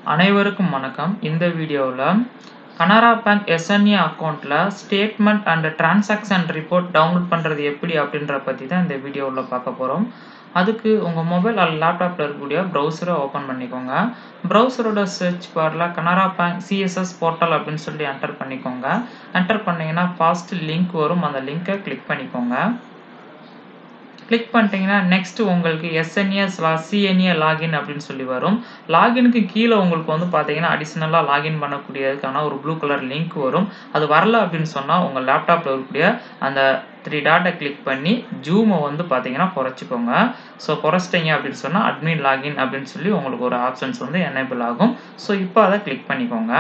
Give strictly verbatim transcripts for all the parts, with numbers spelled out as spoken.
அனைவருக்கும் வணக்கம். இந்த வீடியோல Canara bank S N A அக்கவுண்ட்ல statement and transaction report download பண்றது எப்படி அப்படின்ற பத்தி தான் இந்த வீடியோல பார்க்க போறோம். அதுக்கு உங்க மொபைல் அல்லது லேப்டாப்ல இருக்கக்கூடிய ப்ரௌசரை ஓபன் பண்ணிக்கோங்க. ப்ரௌசரோட சர்ச் பார்ல Canara bank C S S portal அப்படின்னு சொல்லி என்டர் பண்ணிக்கோங்க. என்டர் பண்ணீங்கன்னா ஃபர்ஸ்ட் லிங்க் வரும். அந்த லிங்கை கிளிக் பண்ணிக்கோங்க. கிளிக் பண்ணிட்டீங்கன்னா நெக்ஸ்ட் உங்களுக்கு S N A slash C N A login அப்படின்னு சொல்லி வரும். லாகினுக்கு கீழே உங்களுக்கு வந்து பார்த்தீங்கன்னா அடிஷனலாக லாகின் பண்ணக்கூடியதுக்கான ஒரு ப்ளூ கலர் லிங்க் வரும். அது வரல அப்படின்னு சொன்னால் உங்கள் லேப்டாப்பில் இருக்கக்கூடிய அந்த த்ரீ டாட்டை கிளிக் பண்ணி ஜூமை வந்து பார்த்தீங்கன்னா குறைச்சிக்கோங்க. ஸோ குறைச்சிட்டிங்க அப்படின்னு சொன்னால் அட்மின் லாகின் அப்படின்னு சொல்லி உங்களுக்கு ஒரு ஆப்ஷன்ஸ் வந்து எனேபிள் ஆகும். ஸோ இப்போ அதை கிளிக் பண்ணிக்கோங்க.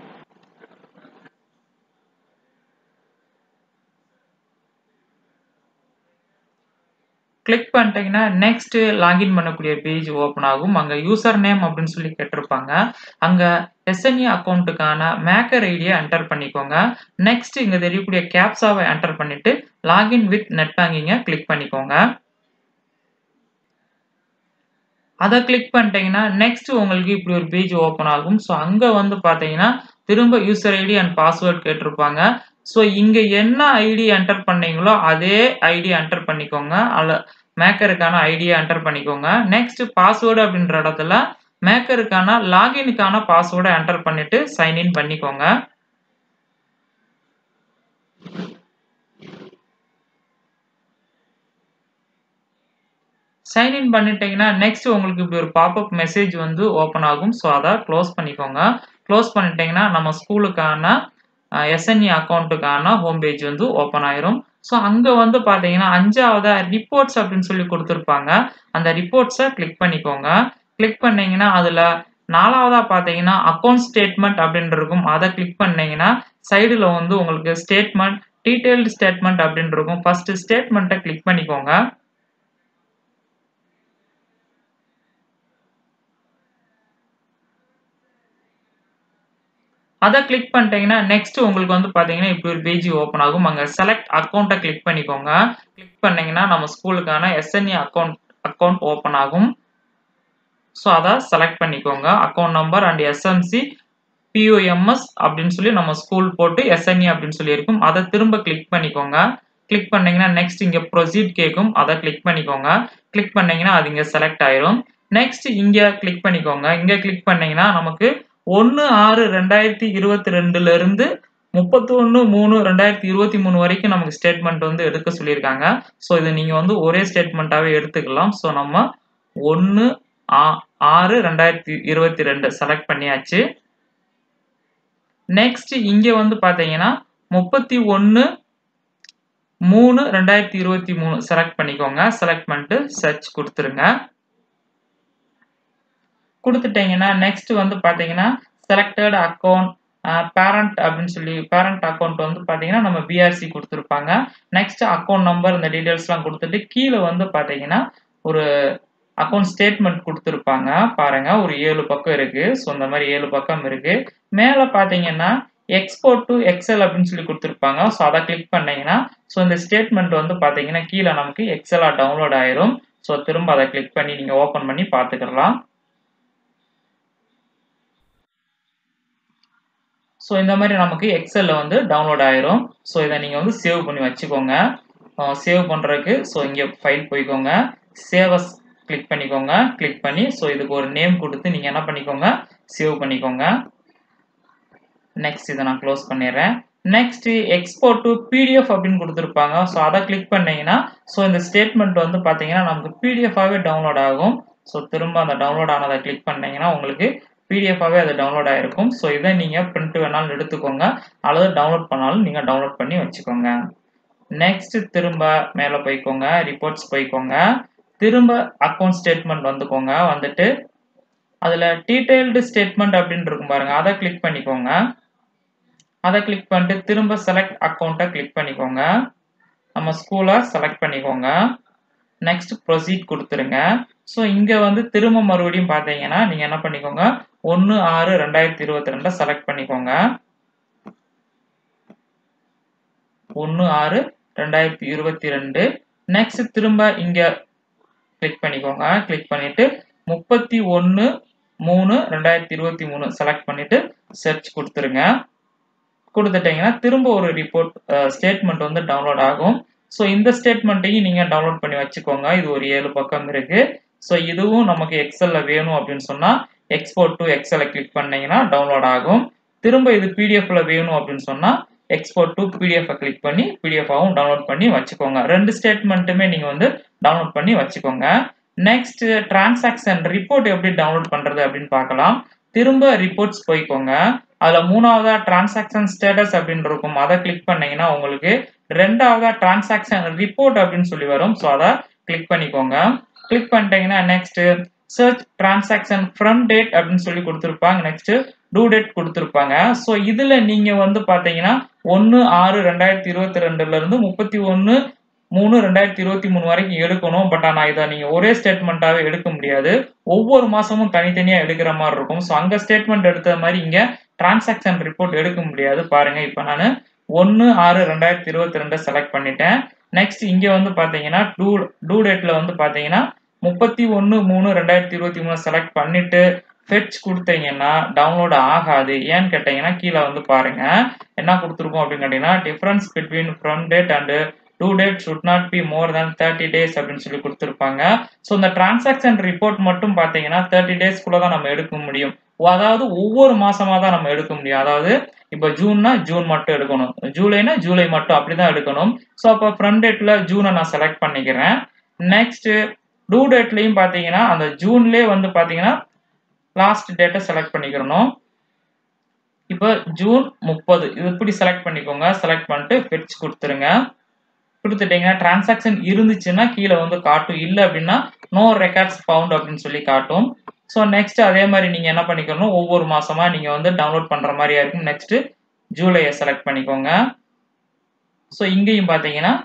கிளிக் பண்ணிட்டீங்கன்னா நெக்ஸ்ட் லாகின் பண்ணக்கூடிய பேஜ் ஓப்பன் ஆகும். அங்க யூசர் நேம் அப்படின்னு சொல்லி கேட்டிருப்பாங்க. அங்க S N A அக்கௌண்ட்டுக்கான மேக்கர் ஐடியை என்டர் பண்ணிக்கோங்க. நெக்ஸ்ட் இங்க தெரியக்கூடிய கேப்சாவை என்டர் பண்ணிட்டு லாகின் வித் நெட் பேங்கிங்கை கிளிக் பண்ணிக்கோங்க. அதை கிளிக் பண்ணிட்டீங்கன்னா நெக்ஸ்ட் உங்களுக்கு இப்படி ஒரு பேஜ் ஓப்பன் ஆகும். ஸோ அங்க வந்து பாத்தீங்கன்னா திரும்ப யூசர் ஐடி அண்ட் பாஸ்வேர்ட் கேட்டிருப்பாங்க. ஸோ இங்க என்ன ஐடி என்டர் பண்ணீங்களோ அதே ஐடி என்டர் பண்ணிக்கோங்க. அல்ல மேக்கருக்கான ஐடியை என்டர் பண்ணிக்கோங்க. நெக்ஸ்ட் பாஸ்வேர்டு அப்படின்ற இடத்துல மேக்கருக்கான லாகினுக்கான பாஸ்வேர்டை என்டர் பண்ணிட்டு சைன்இன் பண்ணிக்கோங்க. சைன்இன் பண்ணிட்டீங்கன்னா நெக்ஸ்ட் உங்களுக்கு இப்படி ஒரு பாப்அப் மெசேஜ் வந்து ஓப்பன் ஆகும். ஸோ அதை க்ளோஸ் பண்ணிக்கோங்க. க்ளோஸ் பண்ணிட்டீங்கன்னா நம்ம ஸ்கூலுக்கான S N A அக்கௌண்ட்டுக்கான ஹோம் பேஜ் வந்து ஓப்பன் ஆயிரும். ஸோ அங்க வந்து பாத்தீங்கன்னா அஞ்சாவதா ரிப்போர்ட்ஸ் அப்படின்னு சொல்லி கொடுத்துருப்பாங்க. அந்த ரிப்போர்ட்ஸை கிளிக் பண்ணிக்கோங்க. கிளிக் பண்ணீங்கன்னா அதுல நாலாவதா பாத்தீங்கன்னா அக்கௌண்ட் ஸ்டேட்மெண்ட் அப்படின்னு இருக்கும். அதை கிளிக் பண்ணீங்கன்னா சைடுல வந்து உங்களுக்கு ஸ்டேட்மெண்ட் டீடைல்டு ஸ்டேட்மெண்ட் அப்படின்னு இருக்கும். ஃபர்ஸ்ட் ஸ்டேட்மெண்ட்டை கிளிக் பண்ணிக்கோங்க. அதை கிளிக் பண்ணிட்டீங்கன்னா நெக்ஸ்ட் உங்களுக்கு வந்து பாத்தீங்கன்னா இப்படி ஒரு பேஜ் ஓப்பன் ஆகும். அங்க செலக்ட் அக்கௌண்ட்டை கிளிக் பண்ணிக்கோங்க. கிளிக் பண்ணீங்கன்னா நம்ம ஸ்கூலுக்கான S N A account account open ஆகும். ஸோ அதை செலக்ட் பண்ணிக்கோங்க. Account number and S M C P O M S அப்படின்னு சொல்லி நம்ம ஸ்கூல் போட்டு S N A அப்படின்னு சொல்லி இருக்கும். அதை திரும்ப கிளிக் பண்ணிக்கோங்க. கிளிக் பண்ணீங்கன்னா நெக்ஸ்ட் இங்க ப்ரொசீட் கேட்கும். அதை கிளிக் பண்ணிக்கோங்க. கிளிக் பண்ணீங்கன்னா அது இங்க செலக்ட் ஆயிரும். நெக்ஸ்ட் இங்க கிளிக் பண்ணிக்கோங்க. இங்க கிளிக் பண்ணீங்கன்னா நமக்கு ஒன்னு ஆறு ரெண்டாயிரத்தி இருபத்தி ரெண்டுல இருந்து முப்பத்தி ஒன்னு மூணு ரெண்டாயிரத்தி இருபத்தி மூணு வரைக்கும் நமக்கு ஸ்டேட்மெண்ட் வந்து எடுக்க சொல்லியிருக்காங்க. ஸோ இது நீங்க வந்து ஒரே ஸ்டேட்மெண்ட்டாவே எடுத்துக்கலாம். ஸோ நம்ம ஒன்னு ஆறு ரெண்டாயிரத்தி இருபத்தி ரெண்டு செலக்ட் பண்ணியாச்சு. நெக்ஸ்ட் இங்க வந்து பாத்தீங்கன்னா முப்பத்தி ஒன்னு மூணு ரெண்டாயிரத்தி இருபத்தி மூணு செலக்ட் பண்ணிக்கோங்க. செலக்ட் பண்ணிட்டு சர்ச் கொடுத்துருங்க. கொடுத்துட்டீங்கன்னா நெக்ஸ்ட் வந்து பாத்தீங்கன்னா செலக்டட் அக்கௌண்ட் பேரண்ட் அப்படின்னு சொல்லி பேரண்ட் அக்கௌண்ட் வந்து பாத்தீங்கன்னா நம்ம B R C கொடுத்துருப்பாங்க. நெக்ஸ்ட் அக்கௌண்ட் நம்பர் இந்த டீடைல்ஸ் எல்லாம் கொடுத்துட்டு கீழே வந்து பாத்தீங்கன்னா ஒரு அக்கௌண்ட் ஸ்டேட்மெண்ட் கொடுத்துருப்பாங்க. பாருங்க ஒரு ஏழு பக்கம் இருக்கு. ஸோ இந்த மாதிரி ஏழு பக்கம் இருக்கு. மேல பாத்தீங்கன்னா எக்ஸ்போர்ட் டு எக்ஸல் அப்படின்னு சொல்லி கொடுத்துருப்பாங்க. ஸோ அதை கிளிக் பண்ணீங்கன்னா ஸோ இந்த ஸ்டேட்மெண்ட் வந்து பாத்தீங்கன்னா கீழே நமக்கு எக்ஸலா டவுன்லோட் ஆயிரும். ஸோ திரும்ப அதை கிளிக் பண்ணி நீங்க ஓபன் பண்ணி பாத்துக்கலாம். ஸோ இந்த மாதிரி நமக்கு எக்ஸல்ல வந்து டவுன்லோட் ஆயிரும். ஸோ இதை நீங்க வந்து சேவ் பண்ணி வச்சுக்கோங்க. சேவ் பண்றதுக்கு ஸோ இங்க ஃபைல் போய்க்கோங்க. சேவஸ் கிளிக் பண்ணிக்கோங்க. கிளிக் பண்ணி ஸோ இதுக்கு ஒரு நேம் கொடுத்து நீங்க என்ன பண்ணிக்கோங்க சேவ் பண்ணிக்கோங்க. நெக்ஸ்ட் இதை நான் க்ளோஸ் பண்ணிடுறேன். Next export to P D F அப்படின்னு கொடுத்துருப்பாங்க. ஸோ அதை கிளிக் பண்ணீங்கன்னா ஸோ இந்த ஸ்டேட்மெண்ட் வந்து பாத்தீங்கன்னா நமக்கு P D F ஆவே டவுன்லோட் ஆகும். ஸோ திரும்ப அந்த டவுன்லோட் ஆனதை கிளிக் பண்ணீங்கன்னா உங்களுக்கு P D F ஆவே அது டவுன்லோட் ஆயிருக்கும். ஸோ இதை நீங்க பிரிண்ட் வேணாலும் எடுத்துக்கோங்க அல்லது டவுன்லோட் பண்ணாலும் நீங்க டவுன்லோட் பண்ணி வச்சுக்கோங்க. நெக்ஸ்ட் திரும்ப மேல போய்க்கோங்க. ரிப்போர்ட்ஸ் போய்க்கோங்க. திரும்ப அக்கௌண்ட் ஸ்டேட்மெண்ட் வந்துக்கோங்க. வந்துட்டு அதுல டீடைல்டு ஸ்டேட்மெண்ட் அப்படின்னு இருக்கும் பாருங்க. அதை கிளிக் பண்ணிக்கோங்க. அதை கிளிக் பண்ணிட்டு திரும்ப செலக்ட் அக்கௌண்ட்டை கிளிக் பண்ணிக்கோங்க. நம்ம ஸ்கூலை செலக்ட் பண்ணிக்கோங்க. நெக்ஸ்ட் ப்ரொசீட் கொடுத்துருங்க. ஸோ இங்க வந்து திரும்ப மறுபடியும் பாத்தீங்கன்னா நீங்க என்ன பண்ணிக்கோங்க ஒன்னு ஆறு ரெண்டாயிரத்தி இருபத்தி ரெண்டு செலக்ட் பண்ணிக்கோங்க. ஒன்னு ஆறு ரெண்டாயிரத்தி இருபத்தி ரெண்டு. நெக்ஸ்ட் திரும்ப இங்க கிளிக் பண்ணிக்கோங்க. கிளிக் பண்ணிட்டு முப்பத்தி ஒன்னு மூணு ரெண்டாயிரத்தி இருபத்தி மூணு செலக்ட் பண்ணிட்டு சர்ச் கொடுத்துருங்க. கொடுத்துட்டீங்கன்னா திரும்ப ஒரு ரிப்போர்ட் ஸ்டேட்மெண்ட் வந்து டவுன்லோட் ஆகும். ஸோ இந்த ஸ்டேட்மெண்ட்டையும் நீங்க டவுன்லோட் பண்ணி வச்சுக்கோங்க. இது ஒரு ஏழு பக்கம் இருக்கு. ஸோ இதுவும் நமக்கு எக்ஸல்ல வேணும் அப்படின்னு சொன்னா எக்ஸ்போர்ட் டு எக்ஸலை கிளிக் பண்ணீங்கன்னா டவுன்லோட் ஆகும். திரும்ப இது பிடிஎஃப்ல வேணும் அப்படின்னு சொன்னா எக்ஸ்போர்ட் டு பிடிஎஃப் கிளிக் பண்ணி பிடிஎஃபாவும் டவுன்லோட் பண்ணி வச்சுக்கோங்க. ரெண்டு ஸ்டேட்மெண்ட்டுமே நீங்க வந்து டவுன்லோட் பண்ணி வச்சுக்கோங்க. நெக்ஸ்ட் டிரான்சாக்ஷன் ரிப்போர்ட் எப்படி டவுன்லோட் பண்றது அப்படின்னு பார்க்கலாம். திரும்ப ரிப்போர்ட்ஸ் போய்க்கோங்க. அதுல மூணாவதா டிரான்சாக்ஷன் ஸ்டேட்டஸ் அப்படின்னு இருக்கும். அதை கிளிக் பண்ணீங்கன்னா உங்களுக்கு ரெண்டாவதா டிரான்சாக்ஷன் ரிப்போர்ட் அப்படின்னு சொல்லி வரும். ஸோ அதை கிளிக் பண்ணிக்கோங்க. கிளிக் பண்ணிட்டீங்கன்னா next search transaction from date அப்படின்னு சொல்லி கொடுத்துருப்பாங்க. நெக்ஸ்ட் டூ டேட் கொடுத்துருப்பாங்க. ஸோ இதுல நீங்க வந்து பாத்தீங்கன்னா ஒன்னு ஆறு ரெண்டாயிரத்தி இருபத்தி ரெண்டுல இருந்து முப்பத்தி ஒன்னு மூணு ரெண்டாயிரத்தி இருபத்தி மூணு வரைக்கும் எடுக்கணும். பட் ஆனா இதை நீங்க ஒரே ஸ்டேட்மெண்ட்டாவே எடுக்க முடியாது. ஒவ்வொரு மாசமும் தனித்தனியா எடுக்கிற மாதிரி இருக்கும். ஸோ அங்க ஸ்டேட்மெண்ட் எடுத்த மாதிரி இங்க டிரான்சாக்ஷன் ரிப்போர்ட் எடுக்க முடியாது. பாருங்க, இப்ப நான் ஒன்னு ஆறு ரெண்டாயிரத்தி இருபத்தி ரெண்டு செலக்ட் பண்ணிட்டேன். நெக்ஸ்ட் இங்க வந்து பாத்தீங்கன்னா டூ டூ டேட்ல வந்து பாத்தீங்கன்னா முப்பத்தி ஒன்னு மூணு ரெண்டாயிரத்தி இருபத்தி மூணு செலக்ட் பண்ணிட்டு ஃபெட்ச் கொடுத்தீங்கன்னா டவுன்லோட் ஆகாது. ஏன்னு கேட்டீங்கன்னா கீழே வந்து பாருங்க என்ன கொடுத்துருக்கோம் அப்படின்னு கேட்டீங்கன்னா difference between from date and to date should not be more than thirty days அப்படின்னு சொல்லி கொடுத்துருப்பாங்க. ஸோ இந்த டிரான்சாக்ஷன் ரிப்போர்ட் மட்டும் பார்த்தீங்கன்னா தேர்ட்டி டேஸ்க்குள்ள தான் நம்ம எடுக்க முடியும். அதாவது ஒவ்வொரு மாசமா தான் நம்ம எடுக்க முடியும். அதாவது இப்போ ஜூன்னா ஜூன் மட்டும் எடுக்கணும், ஜூலைனா ஜூலை மட்டும் அப்படிதான் எடுக்கணும். ஸோ அப்போ ஃப்ரம் டேட்ல ஜூனை நான் செலக்ட் பண்ணிக்கிறேன். நெக்ஸ்ட் டூ டேட்லையும் பார்த்தீங்கன்னா அந்த ஜூன்லேயே வந்து பார்த்தீங்கன்னா லாஸ்ட் டேட்டை செலக்ட் பண்ணிக்கிறணும். இப்போ ஜூன் முப்பது இது இப்படி செலக்ட் பண்ணிக்கோங்க. செலக்ட் பண்ணிட்டு ஃபெட்ச் கொடுத்துருங்க. கொடுத்துட்டீங்கன்னா டிரான்சாக்ஷன் இருந்துச்சுன்னா கீழே வந்து காட்டும், இல்லை அப்படின்னா நோ ரெக்கார்ட்ஸ் ஃபவுண்ட் அப்படின்னு சொல்லி காட்டும். ஸோ நெக்ஸ்ட் அதே மாதிரி நீங்க என்ன பண்ணிக்கணும், ஒவ்வொரு மாசமா நீங்க வந்து டவுன்லோட் பண்ற மாதிரியா இருக்கும். நெக்ஸ்ட் ஜூலையை செலக்ட் பண்ணிக்கோங்க. ஸோ இங்கேயும் பார்த்தீங்கன்னா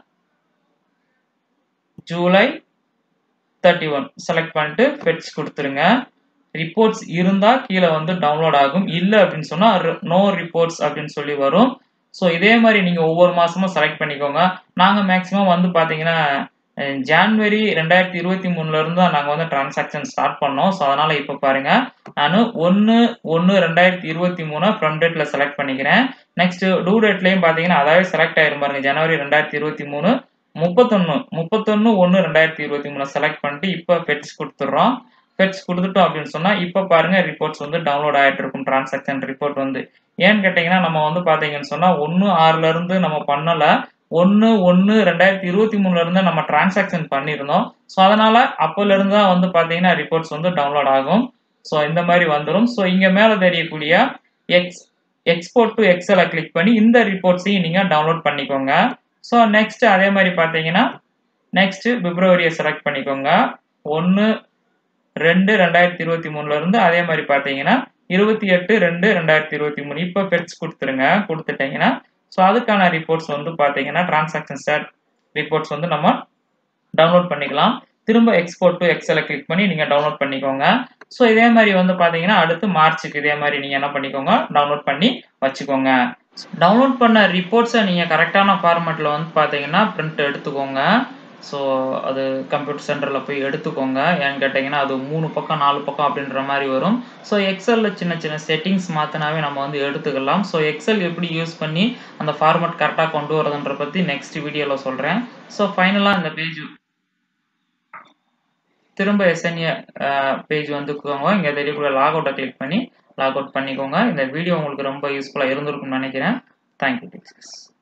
ஜூலை தேர்ட்டி ஒன் செலக்ட் பண்ணிட்டு ஃபெட்ச் கொடுத்துருங்க. ரிப்போர்ட்ஸ் இருந்தா கீழே வந்து டவுன்லோட் ஆகும், இல்லை அப்படின்னு சொன்னா நோ ரிப்போர்ட்ஸ் அப்படின்னு சொல்லி வரும். ஸோ இதே மாதிரி நீங்க ஒவ்வொரு மாசமும் செலக்ட் பண்ணிக்கோங்க. நாங்க மேக்சிமம் வந்து பாத்தீங்கன்னா ஜான்வரி ரெண்டாயிரத்தி இருபத்தி மூணுல இருந்து தான் நாங்க வந்து டிரான்சாக்ஷன் ஸ்டார்ட் பண்ணோம். ஸோ அதனால இப்ப பாருங்க நான் ஒன்னு ஒன்னு ரெண்டாயிரத்தி இருபத்தி மூணு ஃப்ரம் டேட்ல செலக்ட் பண்ணிக்கிறேன். நெக்ஸ்ட் டூ டேட்லயும் பாத்தீங்கன்னா அதாவது செலக்ட் ஆயிரும் பாருங்க, ஜனவரி ரெண்டாயிரத்தி இருபத்தி மூணு முப்பத்தொன்னு முப்பத்தொன்னு ஒன்னு ரெண்டாயிரத்தி இருபத்தி மூணு செலக்ட் பண்ணிட்டு இப்ப ஃபெட்ச் கொடுத்துடுறோம். ஃபெட்ச் கொடுத்துட்டோம் அப்படின்னு சொன்னா இப்ப பாருங்க ரிப்போர்ட்ஸ் வந்து டவுன்லோட் ஆயிட்டு இருக்கும். டிரான்சாக்ஷன் ரிப்போர்ட் வந்து ஏன்னு கேட்டீங்கன்னா நம்ம வந்து பாத்தீங்கன்னு சொன்னா ஒன்னு ஆறுல இருந்து நம்ம பண்ணல, ஒன்னு ஒன்னு ரெண்டாயிரத்தி இருபத்தி மூணுல இருந்து நம்ம டிரான்சாக்ஷன் பண்ணிருந்தோம். ஸோ அதனால அப்போல இருந்து தான் வந்து பாத்தீங்கன்னா ரிப்போர்ட்ஸ் வந்து டவுன்லோட் ஆகும். ஸோ இந்த மாதிரி வந்துடும். ஸோ இங்க மேல தெரியக்கூடிய எக்ஸ் எக்ஸ்போர்ட் டு எக்ஸலை கிளிக் பண்ணி இந்த ரிப்போர்ட்ஸையும் நீங்க டவுன்லோட் பண்ணிக்கோங்க. ஸோ நெக்ஸ்ட் அதே மாதிரி பாத்தீங்கன்னா நெக்ஸ்ட் பிப்ரவரியை செலக்ட் பண்ணிக்கோங்க. ஒன்னு ரெண்டு ரெண்டாயிரத்தி இருபத்தி மூணுல இருந்து அதே மாதிரி பாத்தீங்கன்னா இருபத்தி எட்டு ரெண்டு ரெண்டாயிரத்தி இருபத்தி மூணு இப்ப ஃபெட்ச் கொடுத்துருங்க. கொடுத்துட்டீங்கன்னா ஸோ அதுக்கான ரிப்போர்ட்ஸ் வந்து பாத்தீங்கன்னா டிரான்சாக்ஷன் ஸ்டாட் ரிப்போர்ட்ஸ் வந்து நம்ம டவுன்லோட் பண்ணிக்கலாம். திரும்ப எக்ஸ்போர்ட் டு எக்ஸலை கிளிக் பண்ணி நீங்க டவுன்லோட் பண்ணிக்கோங்க. ஸோ இதே மாதிரி வந்து பாத்தீங்கன்னா அடுத்து மார்ச்சுக்கு இதே மாதிரி நீங்க என்ன பண்ணிக்கோங்க, டவுன்லோட் பண்ணி வச்சுக்கோங்க. டவுன்லோட் பண்ண ரிப்போர்ட்ஸை நீங்க கரெக்டான ஃபார்மேட்ல வந்து பாத்தீங்கன்னா பிரிண்ட் எடுத்துக்கோங்க. ஸோ அது கம்ப்யூட்டர் சென்டரில் போய் எடுத்துக்கோங்க. ஏன்னு கேட்டிங்கன்னா அது மூணு பக்கம் நாலு பக்கம் அப்படின்ற மாதிரி வரும். ஸோ எக்ஸலில் சின்ன சின்ன செட்டிங்ஸ் மாற்றினாவே நம்ம வந்து எடுத்துக்கலாம். ஸோ எக்ஸல் எப்படி யூஸ் பண்ணி அந்த ஃபார்மேட் கரெக்டாக கொண்டு வரதுன்ற பற்றி நெக்ஸ்ட் வீடியோவில் சொல்கிறேன். ஸோ ஃபைனலாக இந்த பேஜ் திரும்ப எஸ்என்ஏ பேஜ் வந்துக்கோங்க. இங்கே தெரியக்கூடிய லாக் அவுட்டை கிளிக் பண்ணி லாக் அவுட் பண்ணிக்கோங்க. இந்த வீடியோ உங்களுக்கு ரொம்ப யூஸ்ஃபுல்லாக இருந்திருக்கும்னு நினைக்கிறேன். Thank you teachers.